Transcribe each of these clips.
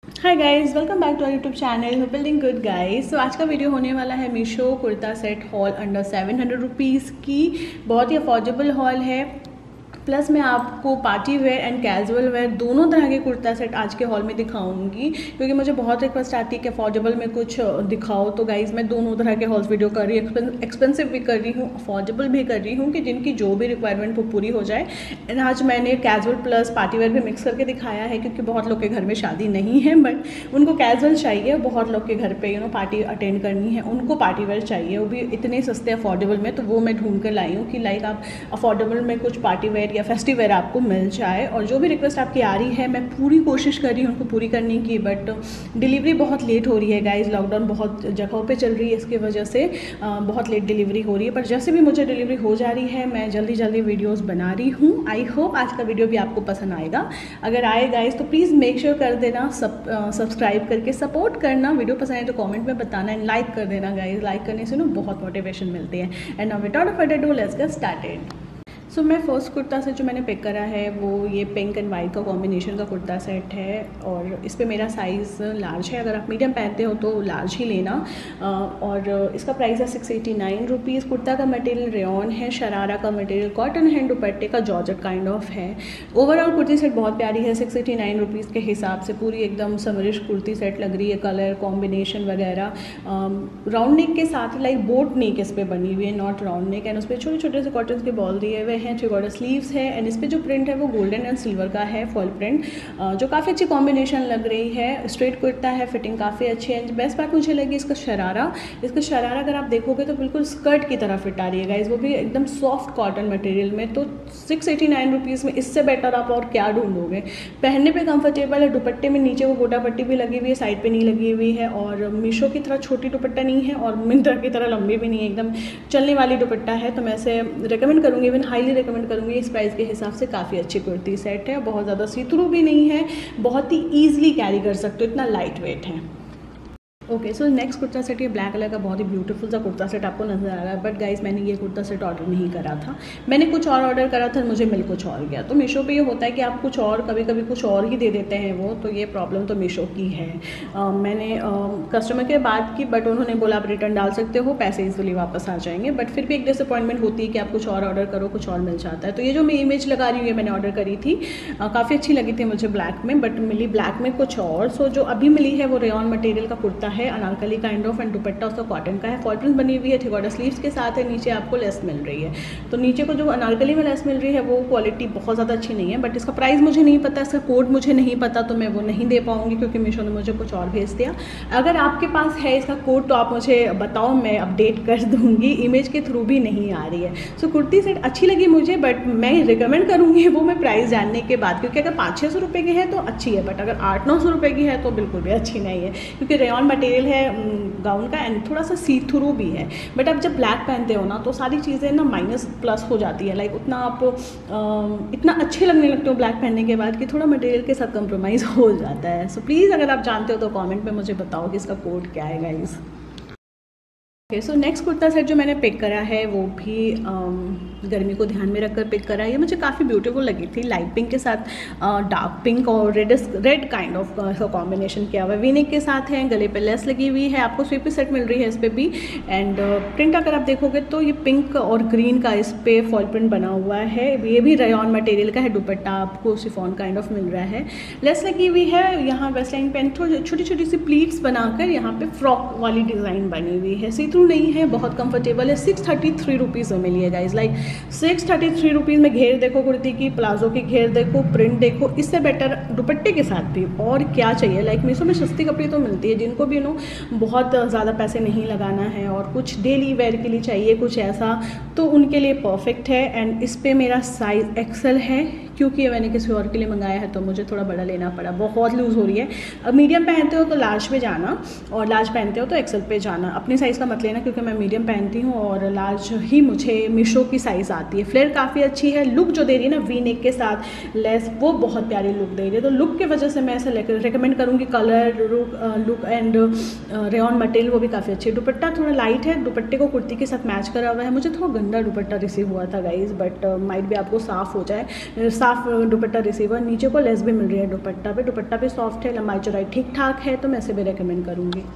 Hi guys, welcome back to our YouTube channel building good guys. तो आज का video होने वाला है Meesho kurta set haul under 700 rupees की। बहुत ही अफोर्डेबल हॉल है। प्लस मैं आपको party wear and casual wear दोनों तरह के कुर्ता सेट आज के हॉल में दिखाऊंगी, क्योंकि मुझे बहुत रिक्वेस्ट आती है कि अफोर्डेबल में कुछ दिखाओ। तो गाइज मैं दोनों तरह के हॉल्स वीडियो कर रही हूँ, एक्सपेंसिव भी कर रही हूँ, अफोर्डेबल भी कर रही हूँ कि जिनकी जो भी रिक्वायरमेंट वो पूरी हो जाए। एंड आज मैंने कैजुअल प्लस पार्टी वेयर भी मिक्स करके दिखाया है, क्योंकि बहुत लोग के घर में शादी नहीं है बट उनको कैजुअल चाहिए। बहुत लोग के घर पे पार्टी अटेंड करनी है, उनको पार्टी वेयर चाहिए, वो भी इतने सस्ते अफोर्डेबल में। तो वो मैं ढूंढ कर लाई हूँ कि लाइक आप अफोर्डेबल में कुछ पार्टी वेयर या फेस्टिव वेयर आपको मिल जाए। और जो भी रिक्वेस्ट आपकी आ रही है मैं पूरी कोशिश कर रही हूँ उनको पूरी करने की, बट डिलीवरी बहुत लेट हो रही है गाइज। लॉकडाउन बहुत जगहों पे चल रही है, इसकी वजह से बहुत लेट डिलीवरी हो रही है। पर जैसे भी मुझे डिलीवरी हो जा रही है मैं जल्दी जल्दी वीडियोस बना रही हूँ। आई होप आज का वीडियो भी आपको पसंद आएगा। अगर आए गाइज तो प्लीज़ मेक श्योर कर देना, सब्सक्राइब करके सपोर्ट करना। वीडियो पसंद आए तो कॉमेंट में बताना एंड लाइक कर देना गाइज। लाइक करने से बहुत मोटिवेशन मिलती है। And now without further ado let's get started. So मैं फर्स्ट कुर्ता सेट जो मैंने पिक करा है वो ये पिंक एंड वाइट का कॉम्बिनेशन का कुर्ता सेट है। और इस पर मेरा साइज़ लार्ज है। अगर आप मीडियम पहनते हो तो लार्ज ही लेना। और इसका प्राइस है 689 रुपीज़। कुर्ता का मटेरियल रेयॉन है, शरारा का मटेरियल कॉटन है, दुपट्टे का जॉर्जेट काइंड ऑफ है। ओवरऑल कुर्ती सेट बहुत प्यारी है। 689 रुपीज़ के हिसाब से पूरी एकदम समरिश कुर्ती सेट लग रही है। कलर कॉम्बिनेशन वगैरह राउंड नेक के साथ लाइक बोट नेक इस पर बनी हुई है, नॉट राउंड नेक। एंड उस पर छोटे छोटे से कॉटन के बॉल दिए हुए हैं। 3 क्वार्टर स्लीव्स है। एंड इस पे जो प्रिंट है वो गोल्डन एंड सिल्वर का है, फॉल प्रिंट, जो काफ़ी अच्छी कॉम्बिनेशन लग रही है। स्ट्रेट कुर्ता है, फिटिंग काफ़ी अच्छी है। बेस्ट पार्ट मुझे लगी इसका शरारा। इसका शरारा अगर आप देखोगे तो बिल्कुल स्कर्ट की तरह फिट आ रही है गाइज, वो भी एकदम सॉफ्ट कॉटन मटेरियल में। तो 689 रुपीज़ में इससे बेटर आप और क्या ढूंढोगे। पहनने पे कंफर्टेबल है। दुपट्टे में नीचे वो गोटा पट्टी भी लगी हुई है, साइड पे नहीं लगी हुई है। और मीशो की तरह छोटी दुपट्टा नहीं है और मिंत्रा की तरह लंबी भी नहीं है, एकदम चलने वाली दुपट्टा है। तो मैं इसे रिकमेंड करूँगी, इवन हाईली रिकमेंड करूँगी। इस प्राइस के हिसाब से काफ़ी अच्छी कुर्ती सेट है। बहुत ज़्यादा सी थ्रू भी नहीं है, बहुत ही ईजिली कैरी कर सकते हो, इतना लाइट वेट है। Okay, so next kurta set ये ब्लैक कलर का बहुत ही ब्यूटीफुल सा कुर्ता सेट आपको नजर आ रहा है। बट गाइस मैंने ये कुर्ता सेट ऑर्डर नहीं करा था, मैंने कुछ और ऑर्डर करा था, मुझे मिल कुछ और गया। तो मीशो पे ये होता है कि आप कुछ और कभी कभी कुछ और ही दे देते हैं वो, तो ये प्रॉब्लम तो मीशो की है। मैंने कस्टमर के बात की बट उन्होंने बोला आप रिटर्न डाल सकते हो, पैसे इजीली वापस आ जाएंगे। बट फिर भी एक डिसअपॉइंटमेंट होती है कि आप कुछ और ऑर्डर करो, कुछ और मिल जाता है। तो ये जो मैं इमेज लगा रही हूँ ये मैंने ऑर्डर करी थी, काफ़ी अच्छी लगी थी मुझे ब्लैक में, बट मिली ब्लैक में कुछ और। सो जो अभी मिली है वो रेयॉन मटेरियल का कुर्ता है, anarkali kind of, and dupatta उसका कॉटन का है, फॉल प्रिंट बनी हुई है, 3 क्वार्टर स्लीव्स के साथ है। नीचे आपको लेस मिल रही है। तो नीचे को जो अनारकली में लेस मिल रही है वो क्वालिटी बहुत ज़्यादा अच्छी नहीं है। बट इसका प्राइस मुझे नहीं पता, इसका कोड मुझे नहीं पता, तो मैं वो नहीं दे पाऊंगी क्योंकि मीशो ने मुझे कुछ और भेज दिया। अगर आपके पास है इसका कोड तो आप मुझे बताओ, मैं अपडेट कर दूंगी। इमेज के थ्रू भी नहीं आ रही है। सो कुर्ती सेट अच्छी लगी मुझे, बट मैं रिकमेंड करूँगी वो मैं प्राइस जानने के बाद, क्योंकि अगर 500-600 रुपये की है तो अच्छी है, बट अगर 800-900 रुपये की है तो बिल्कुल भी अच्छी नहीं है, क्योंकि रेयॉन मटेरियल है गाउन का एंड थोड़ा सा सी थ्रू भी है। बट आप जब ब्लैक पहनते हो ना तो सारी चीज़ें ना माइनस प्लस हो जाती है। लाइक उतना आप इतना अच्छे लगने लगते हो ब्लैक पहनने के बाद कि थोड़ा मटेरियल के साथ कंप्रोमाइज़ हो जाता है। सो प्लीज़ अगर आप जानते हो तो कमेंट में मुझे बताओ कि इसका कोड क्या है guys. Okay, so next kurta set जो मैंने पिक करा है वो भी गर्मी को ध्यान में रखकर पिक करा है। ये मुझे काफ़ी ब्यूटीफुल लगी थी, लाइट पिंक के साथ डार्क पिंक और रेड काइंड ऑफ का कॉम्बिनेशन किया हुआ है। वीनेक के साथ है, गले पे लेस लगी हुई है, आपको स्वीपी सेट मिल रही है इस पर भी। एंड प्रिंट अगर आप देखोगे तो ये पिंक और ग्रीन का इस पर फॉल प्रिंट बना हुआ है। ये भी रेयॉन मटेरियल का है। दुपट्टा आपको शिफॉन काइंड ऑफ मिल रहा है, लेस लगी हुई है। यहाँ वेस्ट लाइन पेन थोड़ी छोटी छोटी सी प्लीट्स बनाकर यहाँ पे फ्रॉक वाली डिज़ाइन बनी हुई है। सी थ्रू नहीं है, बहुत कंफर्टेबल है। 633 रुपीज़ में मिली है गाइज। लाइक 633 रुपीज़ में घेर देखो कुर्ती की, प्लाजो की घेर देखो, प्रिंट देखो, इससे बेटर दुपट्टे के साथ भी और क्या चाहिए। लाइक मीशो में सस्ती कपड़े तो मिलती है, जिनको भी बहुत ज़्यादा पैसे नहीं लगाना है और कुछ डेली वेयर के लिए चाहिए कुछ ऐसा, तो उनके लिए परफेक्ट है। एंड इस पर मेरा साइज़ एक्सेल है, क्योंकि मैंने किसी और के लिए मंगाया है तो मुझे थोड़ा बड़ा लेना पड़ा, बहुत लूज़ हो रही है। अब मीडियम पहनते हो तो लार्ज पे जाना और लार्ज पहनते हो तो एक्सेल पे जाना। अपनी साइज़ का मत लेना, क्योंकि मैं मीडियम पहनती हूँ और लार्ज ही मुझे मीशो की साइज़ आती है। फ्लेयर काफ़ी अच्छी है, लुक जो दे रही है ना वी नेक के साथ लेस, वो बहुत प्यारी लुक दे रही है। तो लुक की वजह से मैं ऐसे रिकमेंड करूँगी। Colour look and rayon material वो भी काफ़ी अच्छी है। दुपट्टा थोड़ा लाइट है, दुपट्टे को कुर्ती के साथ मैच करा हुआ है। मुझे थोड़ा गंदा दुपट्टा रिसीव हुआ था गाइज, बट माइट भी आपको साफ़ हो जाए। साफ दुपट्टा रिसीव हुआ, नीचे को लेस भी मिल रही है दुपट्टा भी सॉफ्ट है, लंबाई चौड़ाई ठीक ठाक है, तो मैं इसे भी रेकमेंड करूँगी।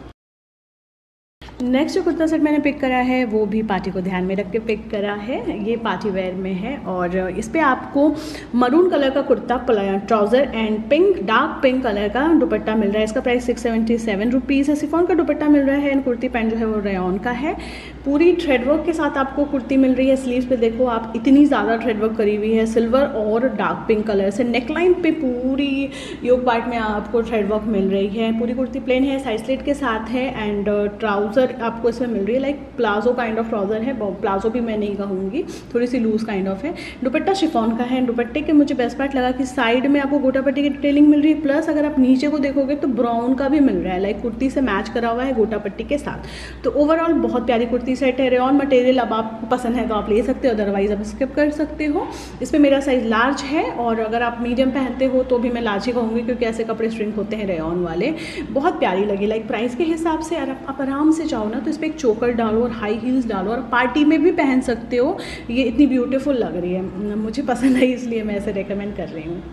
नेक्स्ट जो कुर्ता सेट मैंने पिक करा है वो भी पार्टी को ध्यान में रख के पिक करा है। ये पार्टी वेयर में है और इस पर आपको मरून कलर का kurta trouser and pink dark pink colour का दुपट्टा मिल रहा है। इसका प्राइस 677 रुपीज़ है। शिफॉन का दुपट्टा मिल रहा है एंड कुर्ती पैंट जो है वो रेयॉन का है। पूरी थ्रेडवर्क के साथ आपको कुर्ती मिल रही है। स्लीव्स पे देखो आप इतनी ज़्यादा थ्रेडवर्क करी हुई है सिल्वर और डार्क पिंक कलर से। नेकलाइन पे पूरी योक पार्ट में आपको थ्रेडवर्क मिल रही है। पूरी कुर्ती प्लेन है, साइड स्लिट के साथ है एंड ट्राउज़र आपको इसमें मिल रही है like palazzo kind of trouser है। प्लाजो भी मैं नहीं कहूँगी, थोड़ी सी लूज काइंड ऑफ है। दुपट्टा शिफॉन का है। दुपट्टे के मुझे बेस्ट पार्ट लगा कि साइड में आपको गोटा पट्टी की डिटेलिंग मिल रही है, प्लस अगर आप नीचे को देखोगे तो ब्राउन का भी मिल रहा है, लाइक कुर्ती से मैच करा हुआ है गोटा पट्टी के साथ। तो ओवरऑल बहुत प्यारी कुर्ती सेट है। रेयॉन मटेरियल अब आपको पसंद है तो आप ले सकते हो, अदरवाइज आप स्किप कर सकते हो। इसमें मेरा साइज लार्ज है और अगर आप मीडियम पहनते हो तो भी मैं लार्ज ही कहूँगी, क्योंकि ऐसे कपड़े श्रिंक होते हैं रेयॉन वाले। बहुत प्यारी लगी, लाइक प्राइस के हिसाब से। अगर आप आराम से चाहो ना तो इस पर एक चोकर डालो और हाई हील्स डालो और पार्टी में भी पहन सकते हो। ये इतनी ब्यूटीफुल लग रही है, मुझे पसंद है इसलिए मैं इसे रेकमेंड कर रही हूँ।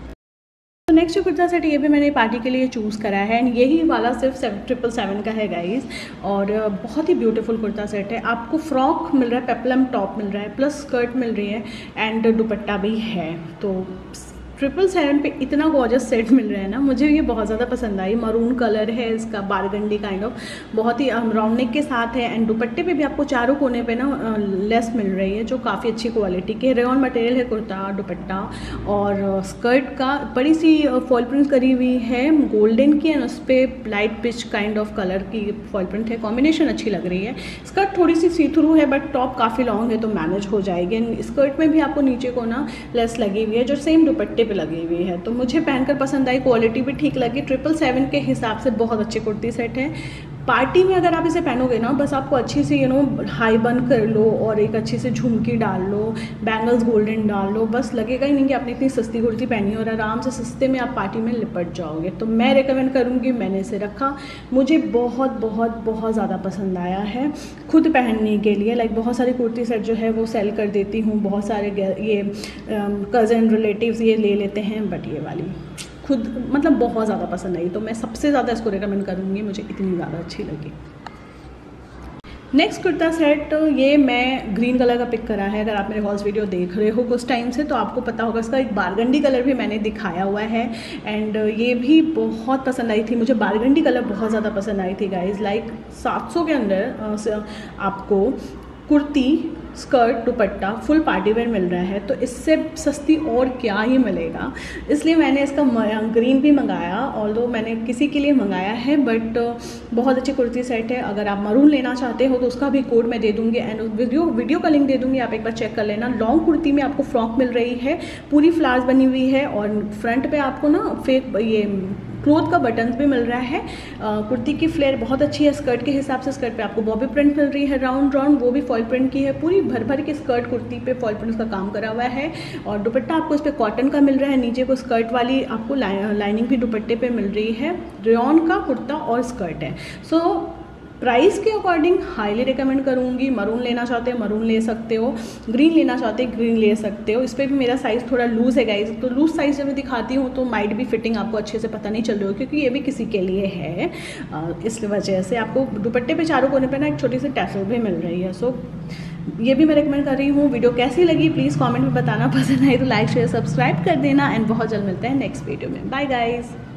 तो नेक्स्ट जो कुर्ता सेट ये भी मैंने पार्टी के लिए चूज़ करा है एंड यही वाला सिर्फ 777 का है गाइस। और बहुत ही ब्यूटीफुल कुर्ता सेट है। आपको फ्रॉक मिल रहा है, पेप्लम टॉप मिल रहा है, प्लस स्कर्ट मिल रही है एंड दुपट्टा भी है। तो 777 पे इतना गॉर्जस सेट मिल रहा है ना, मुझे ये बहुत ज़्यादा पसंद आई। मरून कलर है इसका, बारगंडी काइंड ऑफ, बहुत ही राउंड नेक के साथ है एंड दुपट्टे पे भी आपको चारों कोने पे ना लेस मिल रही है, जो काफ़ी अच्छी क्वालिटी के। रेयॉन मटेरियल है कुर्ता दुपट्टा और स्कर्ट का बड़ी सी फॉल प्रिंट करी हुई है गोल्डन की एंड उस पर light peach kind of colour की फॉल प्रिंट है। कॉम्बिनेशन अच्छी लग रही है। स्कर्ट थोड़ी सी सी थ्रू है बट टॉप काफ़ी लॉन्ग है तो मैनेज हो जाएगी। स्कर्ट में भी आपको नीचे को ना लेस लगी हुई है जो सेम दुपट्टे पे लगी हुई है। तो मुझे पहनकर पसंद आई, क्वालिटी भी ठीक लगी। 777 के हिसाब से बहुत अच्छी कुर्ती सेट है। पार्टी में अगर आप इसे पहनोगे ना, बस आपको अच्छी सी हाई बन कर लो और एक अच्छी सी झुमकी डाल लो, बैंगल्स गोल्डन डाल लो, बस लगेगा ही नहीं कि आपने इतनी सस्ती कुर्ती पहनी है और आराम से सस्ते में आप पार्टी में लिपट जाओगे। तो मैं रिकमेंड करूँगी, मैंने इसे रखा, मुझे बहुत बहुत बहुत ज़्यादा पसंद आया है खुद पहनने के लिए। लाइक बहुत सारी कुर्ती सेट जो है वो सेल कर देती हूँ, बहुत सारे ये कज़न रिलेटिव्स ये ले लेते हैं, बट ये वाली खुद मतलब बहुत ज़्यादा पसंद आई, तो मैं सबसे ज़्यादा इसको रिकमेंड करूँगी, मुझे इतनी ज़्यादा अच्छी लगी। नेक्स्ट कुर्ता सेट ये मैं ग्रीन कलर का पिक करा है। अगर आप मेरे हॉल्स वीडियो देख रहे हो कुछ टाइम से तो आपको पता होगा, इसका एक बारगंडी कलर भी मैंने दिखाया हुआ है एंड ये भी बहुत पसंद आई थी मुझे। बारगंडी कलर बहुत ज़्यादा पसंद आई थी गाइज। लाइक 700 के अंदर आपको kurti skirt dupatta full party wear मिल रहा है, तो इससे सस्ती और क्या ही मिलेगा। इसलिए मैंने इसका ग्रीन भी मंगाया, ऑल्दो मैंने किसी के लिए मंगाया है, बट बहुत अच्छी कुर्ती सेट है। अगर आप मरून लेना चाहते हो तो उसका भी कोड मैं दे दूँगी एंड वीडियो का लिंक दे दूँगी, आप एक बार चेक कर लेना। लॉन्ग कुर्ती में आपको फ्रॉक मिल रही है, पूरी फ्लावर्स बनी हुई है और फ्रंट पे आपको ना फेक ये क्लोथ का बटन्स भी मिल रहा है। कुर्ती की फ्लेयर बहुत अच्छी है स्कर्ट के हिसाब से। स्कर्ट पे आपको बॉबी प्रिंट मिल रही है राउंड, वो भी फॉल प्रिंट की है। पूरी भर के स्कर्ट कुर्ती पे फॉल प्रिंट का काम करा हुआ है और दुपट्टा आपको इस पर कॉटन का मिल रहा है। नीचे को स्कर्ट वाली आपको लाइनिंग भी दुपट्टे पे मिल रही है। रेयॉन का कुर्ता और स्कर्ट है। सो प्राइस के अकॉर्डिंग हाईली रिकमेंड करूँगी। मरून लेना चाहते हो मरून ले सकते हो, ग्रीन लेना चाहते हो ग्रीन ले सकते हो। इस पर भी मेरा साइज़ थोड़ा लूज़ है गाइज, तो लूज़ साइज़ जब मैं दिखाती हूँ तो माइट भी फिटिंग आपको अच्छे से पता नहीं चल रही हो, क्योंकि ये भी किसी के लिए है। इस वजह से आपको दुपट्टे पे चारों कोने पे ना एक छोटी सी टैसल भी मिल रही है। सो ये भी मैं रिकमेंड कर रही हूँ। वीडियो कैसी लगी प्लीज़ कमेंट में बताना, पसंद आए तो लाइक शेयर सब्सक्राइब कर देना एंड बहुत जल्द मिलते हैं नेक्स्ट वीडियो में। Bye guys.